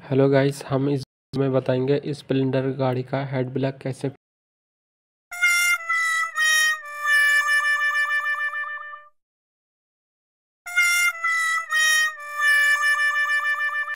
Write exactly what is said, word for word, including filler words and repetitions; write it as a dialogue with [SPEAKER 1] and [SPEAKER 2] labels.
[SPEAKER 1] hello guys, हम इस में बताएंगे स्प्लेंडर गाड़ी का हेड ब्लॉक कैसे